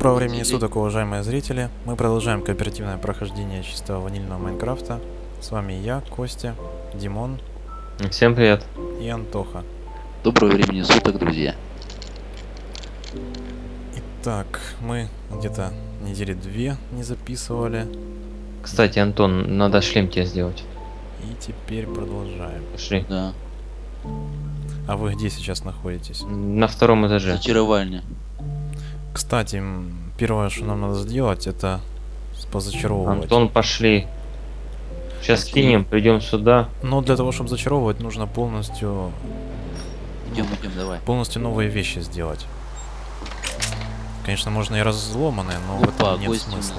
Доброго времени суток, уважаемые зрители. Мы продолжаем кооперативное прохождение чистого ванильного Майнкрафта. С вами я, Костя, Димон. Всем привет. И Антоха. Доброго времени суток, друзья. Итак, мы где-то недели 2 не записывали. Кстати, Антон, надо шлем тебе сделать. И теперь продолжаем. Пошли. Да. А вы где сейчас находитесь? На втором этаже. Зачаровальня. Кстати, первое, что нам надо сделать, это позачаровывать. Антон, пошли. Сейчас Пошли. кинем, придем сюда. Но для того, чтобы зачаровывать, нужно полностью Идем, давай. новые вещи сделать. Конечно, можно и разломанные, но в Опа, этом нет гости смысла.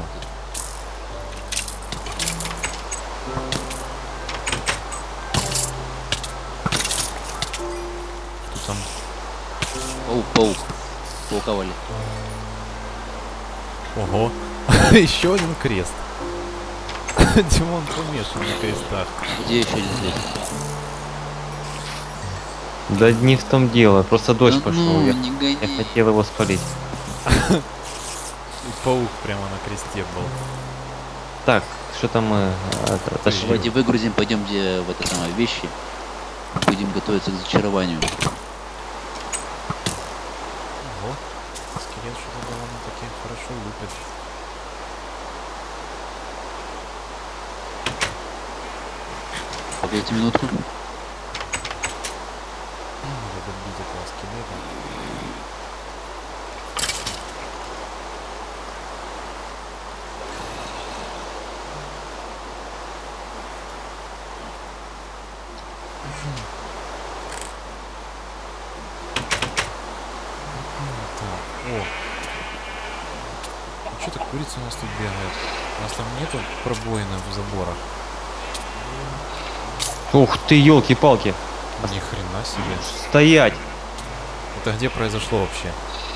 Что там? Паук. Пауковали. Ого! Еще один крест. Димон помешан на крестах. Где еще один здесь? Да не в том дело, просто дождь Да пошел. ну, Я не гони. хотел его спалить. И паук прямо на кресте был. Так, что-то мы отошли. Давайте выгрузим, пойдем где в это самое вещи. Будем готовиться к зачарованию. Ого! Скелет что-то довольно-таки хорошо лупит. Погодите минутку. Надо добить этого скелета. Так, о. Что-то курица у нас тут бегает. У нас там нету пробоины в заборах. Ух ты, елки-палки. Ни хрена себе. Стоять! Это где произошло вообще?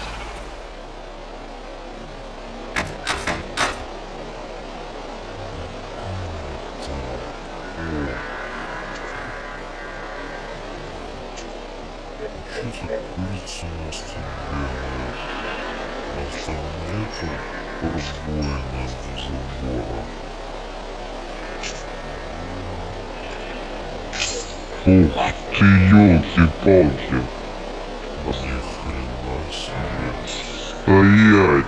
Ух ты, елки-палки. Ни хрена себе. Стоять.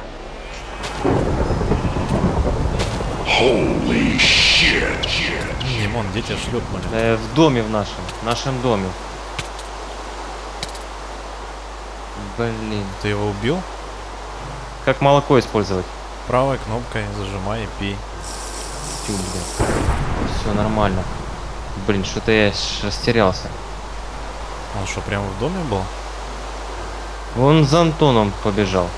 Holy shit. Димон, где тебя шлепнули? В доме в нашем доме. Блин. Ты его убил? Как молоко использовать? Правой кнопкой зажимай и пей. Тю, блин. Все нормально. Блин, что-то я растерялся. Он что, прямо в доме был? Он за Антоном побежал.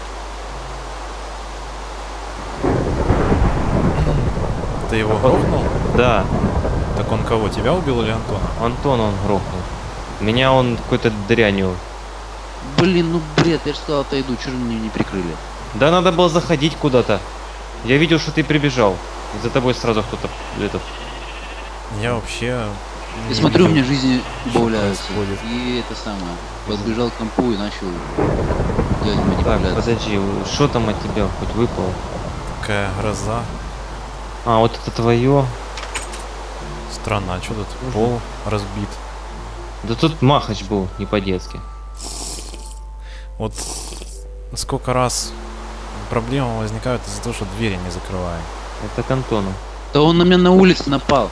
Ты его грохнул? Да, Так он кого, тебя убил или Антона? Антон он грохнул. Меня он какой-то дрянью. Блин, ну бред, я же сказал, отойду, чего же мне не прикрыли? Да надо было заходить куда-то. Я видел, что ты прибежал. И за тобой сразу кто-то этот. Я вообще... И не смотрю, у видел, меня жизни что убавляются. происходит. И это самое. Подбежал к компу и начал делать Так, манипуляции. подожди, что там от тебя хоть выпало? Такая гроза. А, вот это твое. Странно, а что тут пол разбит? Да тут махач был, не по-детски. Вот сколько раз проблемы возникают из-за того, что двери не закрываем. Это к Антону. Да он на меня на улице напал.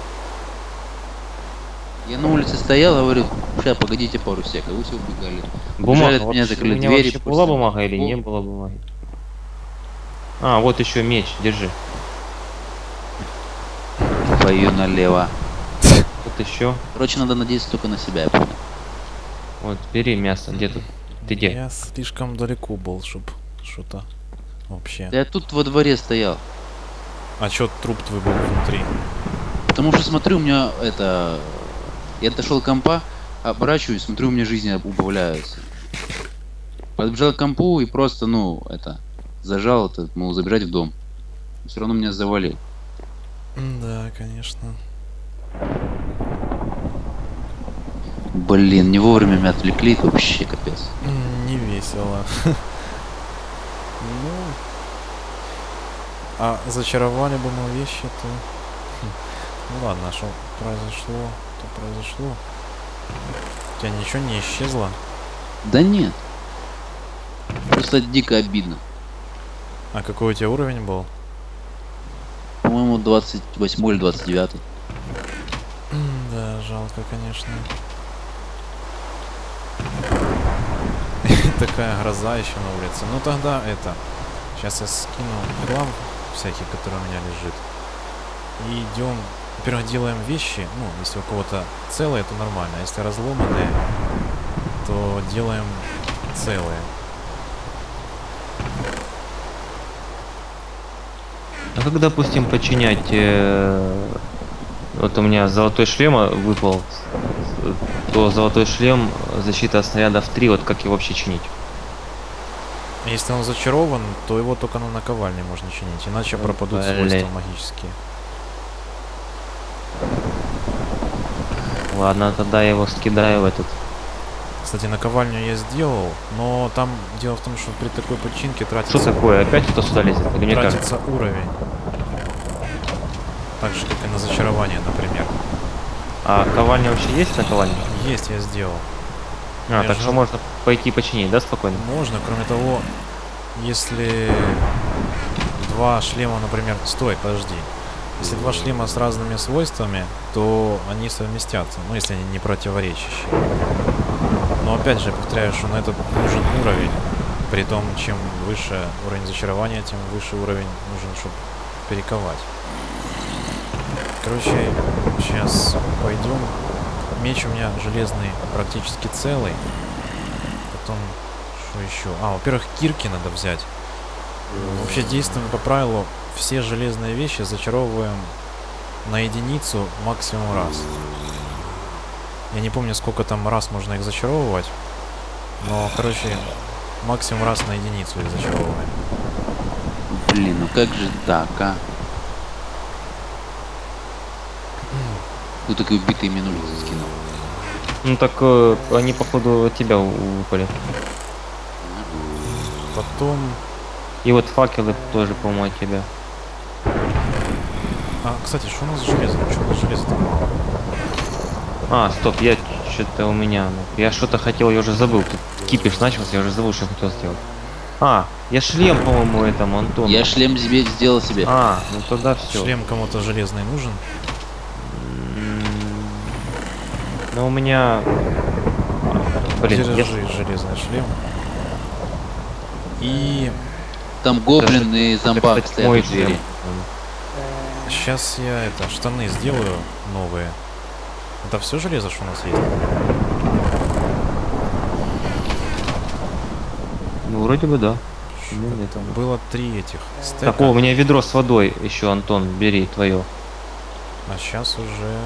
Я на улице стоял, говорю, сейчас погодите пару сек, а вы все убегали. Бумага. Убежали от меня, Вообще, закрыли у меня двери. вообще была пустили. бумага или не было бумаги? А, вот еще меч, держи. Пою налево. Вот еще. Короче, надо надеяться только на себя, я понял. Вот, бери мясо. Где тут? Ты где? Я слишком далеко был, чтобы что-то вообще. Да я тут во дворе стоял. А чё труп твой был внутри? Потому что смотрю, у меня это... Я дошел к компа, оборачиваюсь, смотрю, у меня жизни убавляются. Подбежал к компу и просто, ну, это... Зажал это, мол, забежать в дом. Все равно меня завалил. Да, конечно. Блин, не вовремя меня отвлекли, это вообще капец. Не весело. Ну, а зачаровали бы мы вещи, то... Ну ладно, что произошло, то произошло. У тебя ничего не исчезло? Да нет. Просто дико обидно. А какой у тебя уровень был? По-моему, 28 или 29. Да, жалко, конечно. Такая гроза еще на улице. Ну тогда это... Сейчас я скину хлам всякий, который у меня лежит. И идем... Во-первых, делаем вещи. Ну, если у кого-то целые, то нормально. А если разломанные, то делаем целые. А как, допустим, починять... Вот у меня золотой шлем выпал, то золотой шлем, защита от снарядов 3, вот как его вообще чинить? Если он зачарован, то его только на наковальне можно чинить, иначе пропадут свойства магические. Ладно, тогда я его скидаю в этот. Кстати, наковальню я сделал, но там дело в том, что при такой починке тратится... Что такое? Опять кто сюда лезет? Или мне кажется? Тратится уровень. Так же, как и на зачарование, например. А ковальня вообще есть на ковальне? Есть, я сделал. А, так что можно пойти починить, да, спокойно? Можно, кроме того, если два шлема, например... Стой, подожди. Если два шлема с разными свойствами, то они совместятся, ну, если они не противоречащие. Но опять же, повторяю, что на этот нужен уровень. Притом, чем выше уровень зачарования, тем выше уровень нужен, чтобы перековать. Короче, сейчас пойдем. Меч у меня железный практически целый. Потом, что еще? А, во-первых, кирки надо взять. Вообще действуем по правилу. Все железные вещи зачаровываем на единицу максимум раз. Я не помню, сколько там раз можно их зачаровывать. Но, короче, максимум раз на единицу их зачаровываем. Блин, ну как же так, а? Тут такие убитые мне ножницы скинул. Ну так они походу от тебя выпали. Потом... И вот факелы тоже, по-моему, от тебя. А, кстати, что у нас за железо? Что у нас железо такое? А, стоп, я что-то у меня... Я что-то хотел, я уже забыл. Тут кипиш начался, я уже забыл, что хотел сделать. А, я шлем, по-моему, этому Антону. Я шлем себе сделал себе. А, ну тогда все. Шлем кому-то железный нужен? Ну у меня... Блин, Держи железный шлем. И... Там гоблин и зомбак кстати, стоят мой у двери. шлем. Сейчас я это, штаны сделаю новые. Это все железо, что у нас есть? Ну вроде бы да. Ну, нет. Было 3 этих стека. Так, о, у меня ведро с водой еще, Антон, бери твое. А сейчас уже...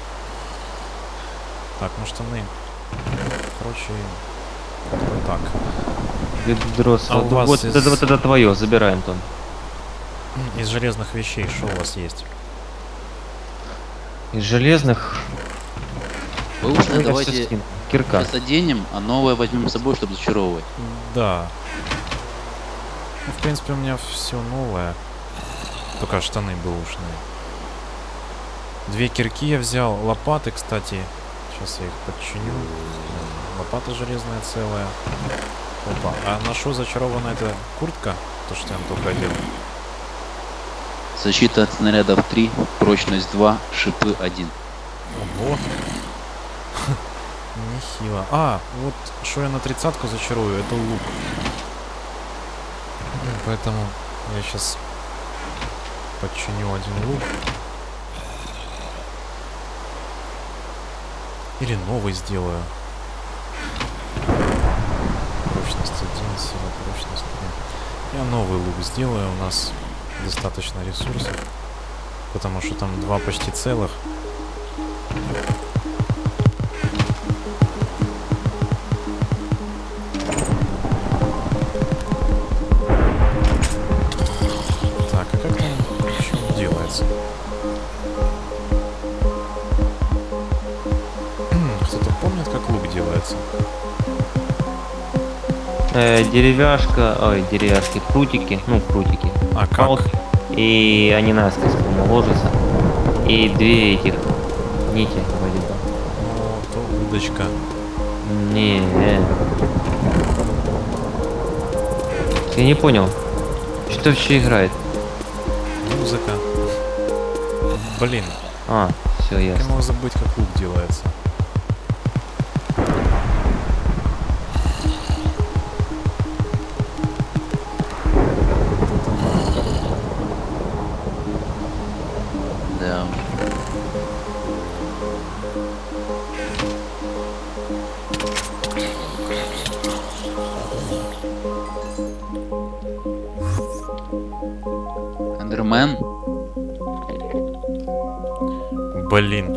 Так, ну штаны. Короче, вот так. Ведро с А у водой. вас Вот из- это твое, забирай, Антон. Из железных вещей что у вас есть? Из железных... Вы уж это всё давайте скин. Кирка. сейчас оденем, а новое возьмем с собой, чтобы зачаровывать. Да. Ну, в принципе, у меня все новое. Только штаны бэушные. 2 кирки я взял. Лопаты, кстати. Сейчас я их подчиню. Лопата железная целая. Опа. А на что зачарована эта куртка? То, что я вам только одел. Защита от снарядов 3, прочность 2, шипы 1. Ого. Нехило. А, вот что я на 30-ку зачарую, это лук. Поэтому я сейчас подчиню один лук. Или новый сделаю. Прочность 1, сила, прочность 2. Я новый лук сделаю, у нас достаточно ресурсов. Потому что там 2 почти целых. Так, а как там что делается? Кто-то помнит, как лук делается? Деревяшка, ой, деревяшки, прутики, ну, прутики. А как? Палки. И они насквозь, по-моему, ложатся. И две этих нити вроде бы. Ну, то удочка. Не. Я не понял. Что вообще играет? Музыка. Блин, А, все я ясно. могу забыть, как лук делается. Да. Эндермен? Блин.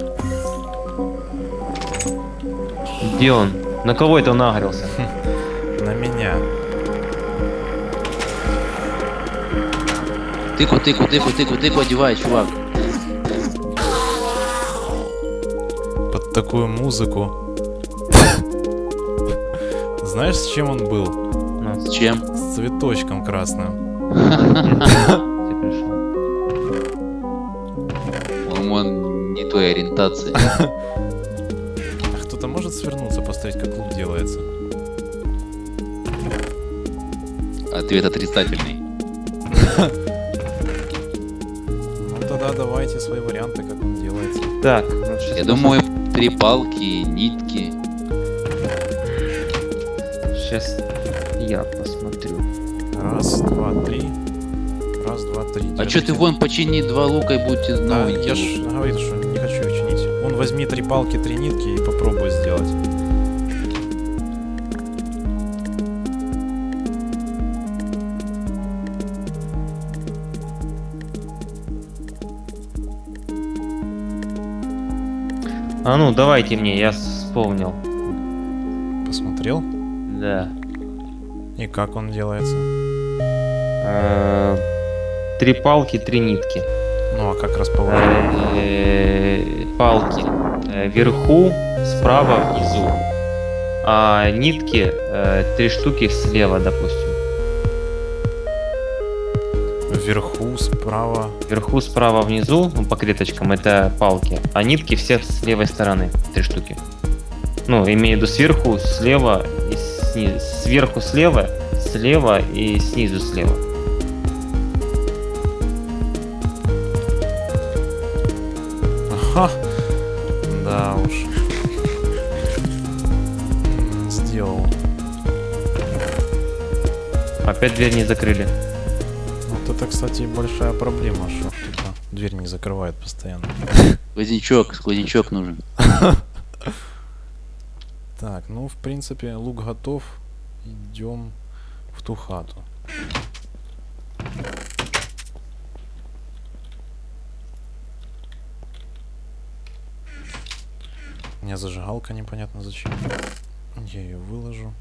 Где он? На кого это он нагрелся? На меня. Тыку, одевай, чувак. Под такую музыку. Знаешь, с чем он был? Ну, С чем? С цветочком красным. ты пришел. По-моему, он не той ориентации. А кто-то может свернуться, посмотреть, как лук делается? Ответ отрицательный. Ну тогда давайте свои варианты, как он делается. Так, ну, сейчас Я думаю, 3 палки, нитки. Сейчас я посмотрю. Раз, два, три. Раз, два, три. А чё ты вон почини 2 лука и будете Да, новенький я лук. ж говорил, что не хочу их чинить. Вон возьми 3 палки, 3 нитки и попробуй сделать. А ну, давайте мне, я вспомнил. Посмотрел? Да. И как он делается? 3 палки, 3 нитки. Ну а как расположить? Палки вверху, справа, внизу. А нитки 3 штуки слева, допустим. Вверху, справа. Вверху, справа, внизу, ну, по клеточкам, это палки. А нитки все с левой стороны, 3 штуки. Ну, имею в виду сверху, слева и снизу. Сверху слева и снизу слева. Ага. Да уж. Сделал. Опять дверь не закрыли. Вот это, кстати, большая проблема, что кто-то дверь не закрывает постоянно. Сквознячок нужен. Так, ну, в принципе, лук готов. Идем в ту хату. У меня зажигалка непонятно зачем. Я ее выложу.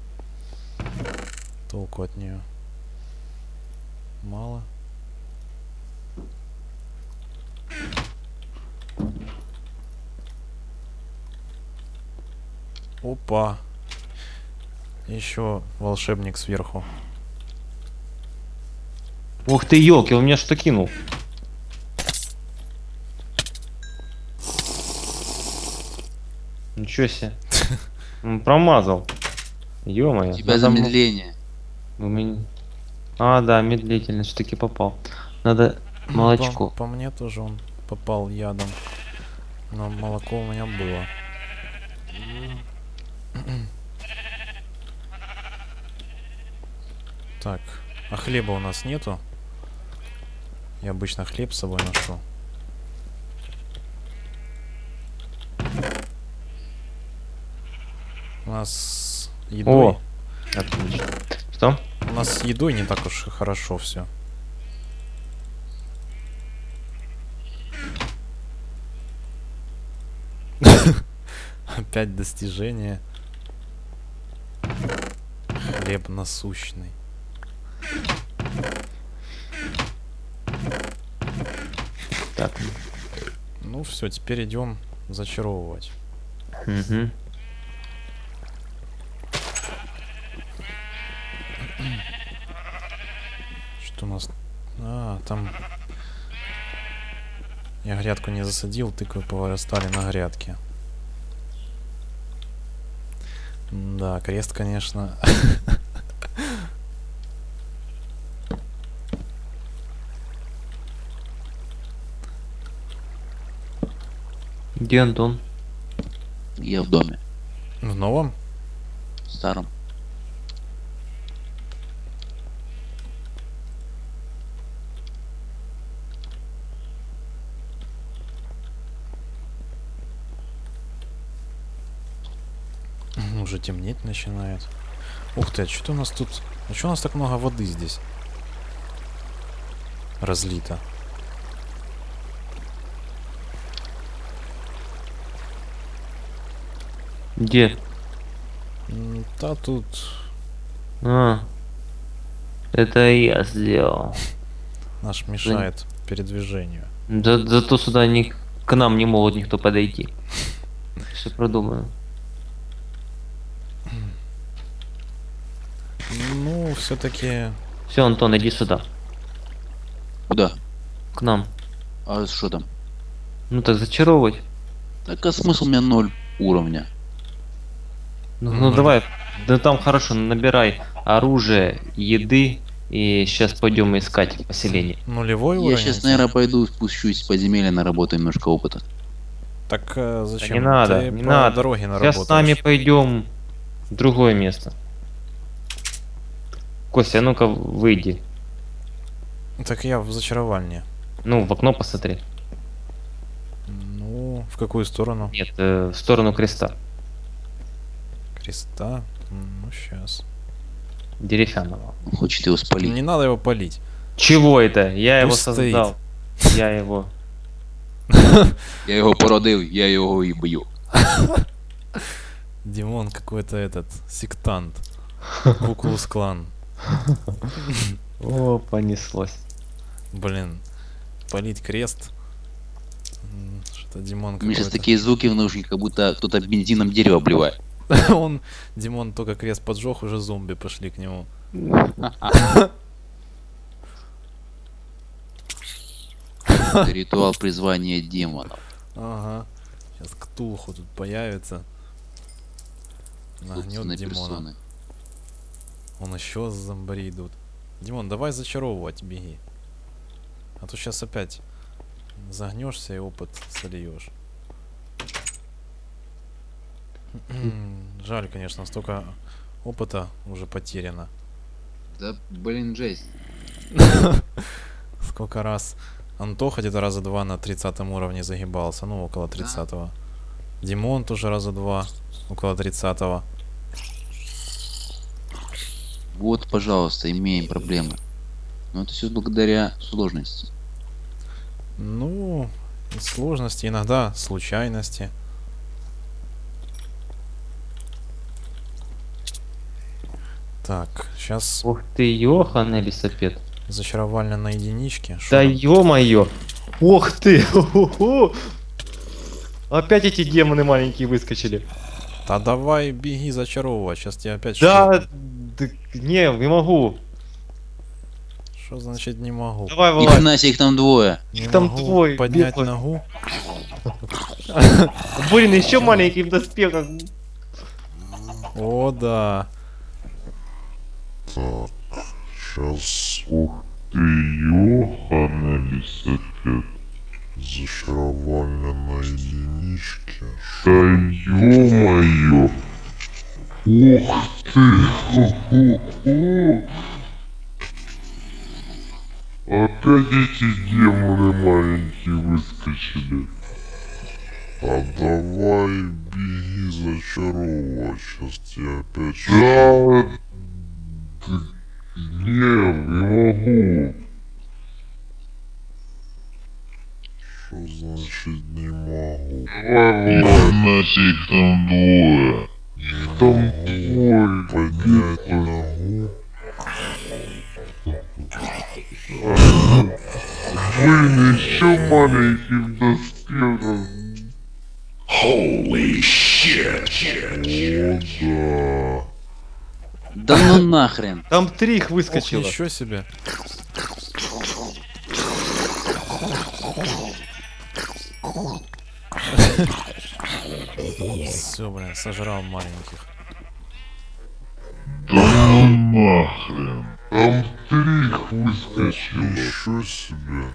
Толку от нее мало. Опа. Еще волшебник сверху. Ух ты, елки, он меня что кинул? Ничего себе. Он промазал. Ё-моё. У тебя надо замедление. у меня... А, да, медлительность все-таки попал. Надо молочко. По мне тоже он попал ядом. Но молоко у меня было. Так, а хлеба у нас нету? Я обычно хлеб с собой ношу. У нас с едой... О! Отлично. Что? У нас с едой не так уж и хорошо все. Опять достижение. Хлеб насущный. Так. Ну все, теперь идем зачаровывать. Угу. там... Я грядку не засадил, тыквы повырастали на грядке. Да, крест, конечно. Где Антон? Я в доме. В новом? Старом. Уже темнеть начинает. Ух ты, а что у нас тут... А что у нас так много воды здесь? Разлито. Где? Да тут... А, это я сделал. Наш мешает передвижению. Зато сюда к нам не могут никто подойти. Все продумано. Ну, все-таки... Все, Антон, иди сюда. Куда? К нам. А что там? Ну так зачаровывать. Так а смысл у меня 0 уровня. Ну давай. Да там хорошо, набирай оружие, еды. И сейчас пойдем искать поселение. Нулевой Я уровень? сейчас, наверное, пойду спущусь в подземелье, наработаю немножко опыта. Так зачем? Не надо, Ты не по надо. дороге Сейчас наработаешь. с нами пойдем в другое место. Костя, а ну-ка выйди. Так я в зачаровальне. Ну, в окно посмотри. Ну, в какую сторону? Нет, в сторону креста. Креста? Ну, сейчас. Деревянного. Он хочет его спалить. Не надо его палить. Чего это? Я его Пусть стоит. создал. Я его. Я його породив, я його і б'ю. Димон какой-то этот, сектант. Куклус клан. О, понеслось. Блин, палить крест. Что-то Димон У меня сейчас какой-то. такие звуки в наушниках, как будто кто-то бензином дерево обливает. Он, Димон только крест поджег, уже зомби пошли к нему. Это ритуал призвания демонов. Ага. Сейчас Ктулху тут появится. Нагнет Собственной Димона. персоной. Он еще с зомбари идут. Димон, давай зачаровывать, беги. А то сейчас опять загнешься и опыт сольешь. Жаль, конечно, столько опыта уже потеряно. Да блин, жесть. Сколько раз Антоха где-то раза два на 30 уровне загибался, ну около 30-го. Димон тоже раза два, около 30-го. Вот, пожалуйста, имеем проблемы. Но это все благодаря сложности. Ну, и сложности, иногда случайности. Так, сейчас Ух ты, Йохан Лисапед. зачаровальня на единичке. Шо Да там? ё-моё! Ух ты! Ху-ху-ху! Опять эти демоны маленькие выскочили. Да давай беги зачаровывать, сейчас тебя опять Да, что? не могу. Что значит не могу? Давай, Ни вылазь. хрена себе, их там двое. Не их там могу двое, поднять белых. ногу. Блин, еще маленький в доспехах. О, да. Так, сейчас. Ух ты, Йохан Лисапед. Зачарование на единичке. Да ё-моё. Ух ты. Ху-ху-ху. Опять эти демоны маленькие выскочили. А давай беги зачаровывать, сейчас тебя опять... Да... Не могу. Что значит не могу? Давай нафиг там двое. Там двое. Поднять ногу. Блин, еще маленький в доспехах. Holy shit! О, да. Да ну нахрен. Там 3 их Ох, выскочило. ничего себе. Все, блин, сожрал маленьких. Да ну нахрен. Там стрих выскочил. Ничего себе.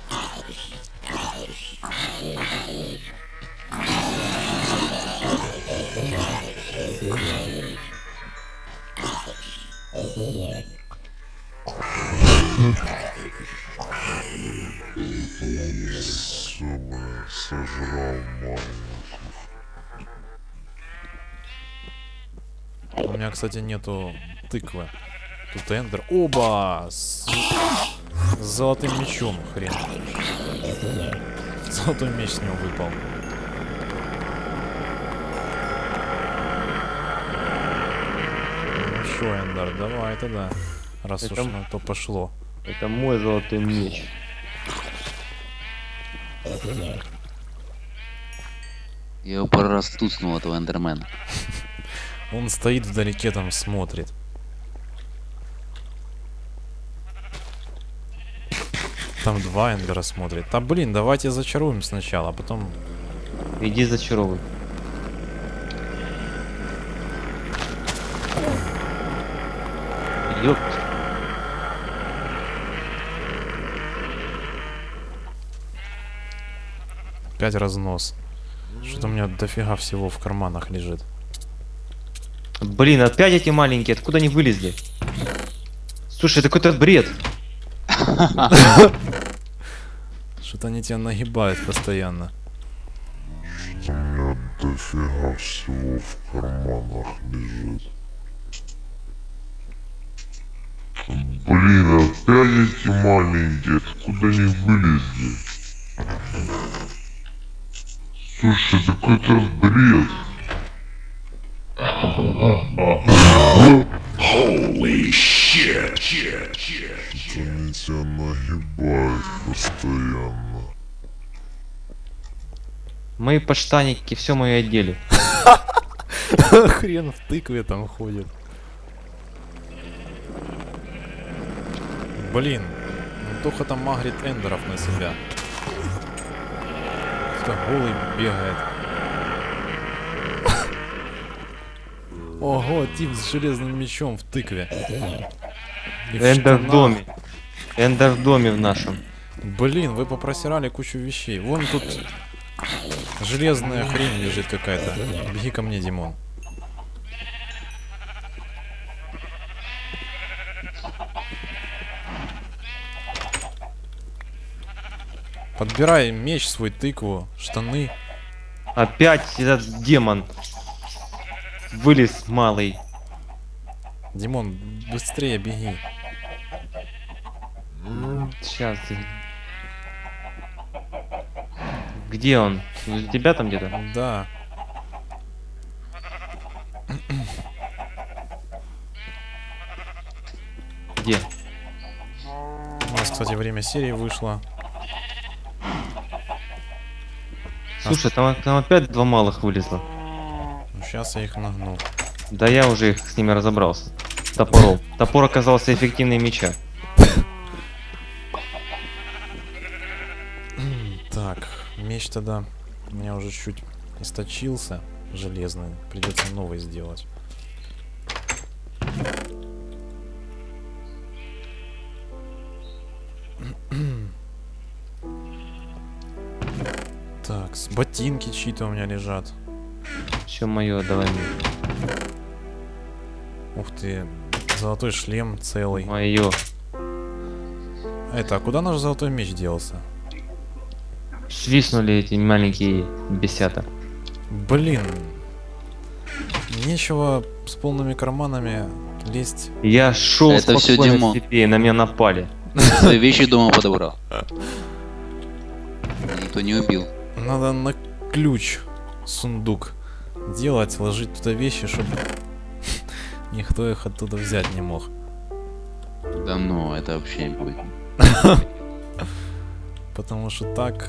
Все, блин, сожрал маленьких. У меня, кстати, нету тыквы. Тут эндер. Оба! С золотым мечом, хрен. Золотой меч с него выпал. Ну шо, эндер, давай тогда. Раз Это уж на то пошло. Это мой золотой меч. Я его пару раз туцнул, этого эндермена. Он стоит вдалеке, там смотрит. Там два эндера смотрит. Да блин, давайте зачаруем сначала, а потом... Иди зачаровывай. Ёпт. Опять разнос. Что-то у меня дофига всего в карманах лежит. Блин, опять эти маленькие, откуда они вылезли? Слушай, это какой-то бред. Что-то они тебя нагибают постоянно. У меня дофига всего в карманах лежит. Блин, опять эти маленькие, откуда они вылезли? Слушай, это какой-то бред. Holy shit. Это они тебя нагибают постоянно. Мои подштанники все мои одели. Хрен в тыкве там ходит. Блин, ну только там магрит эндеров на себя. Кто голый бегает. Ого, тип с железным мечом в тыкве. И в Эндер в штанах. доме. Эндер в доме в нашем. Блин, вы попросирали кучу вещей. Вон тут железная хрень лежит какая-то. Беги ко мне, Димон. Подбирай меч свой, тыкву, штаны. Опять этот демон. Вылез малый. Димон, быстрее беги. Сейчас. Где он? У тебя там где-то? Да. Где? У нас, кстати, время серии вышло. Слушай, там опять два малых вылезло. Сейчас я их нагну. Да я уже их с ними разобрался. Топором. Топор оказался эффективнее меча. Так, меч тогда у меня уже чуть источился. Железный. Придется новый сделать. Так, ботинки чьи-то у меня лежат. Все мое, давай мне. Ух ты, золотой шлем целый. Мое. Это, а куда наш золотой меч делся? Свистнули эти маленькие бесята. Блин. Нечего с полными карманами лезть. Я шел Это всё спокойно Димон. себе, и на меня напали. Свои вещи дома подобрал. Никто не убил. Надо на ключ сундук делать, сложить туда вещи, чтобы никто их оттуда взять не мог. Да ну, это вообще будет. Потому что так...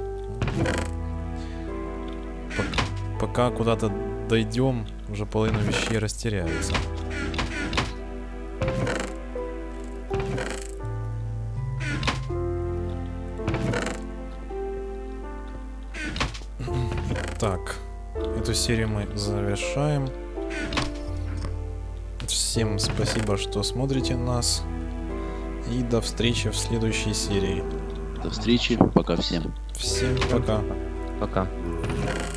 Пока куда-то дойдем, уже половина вещей растеряется. Так, эту серию мы завершаем. Всем спасибо, что смотрите нас. И до встречи в следующей серии. До встречи. Пока всем. Всем пока. Пока.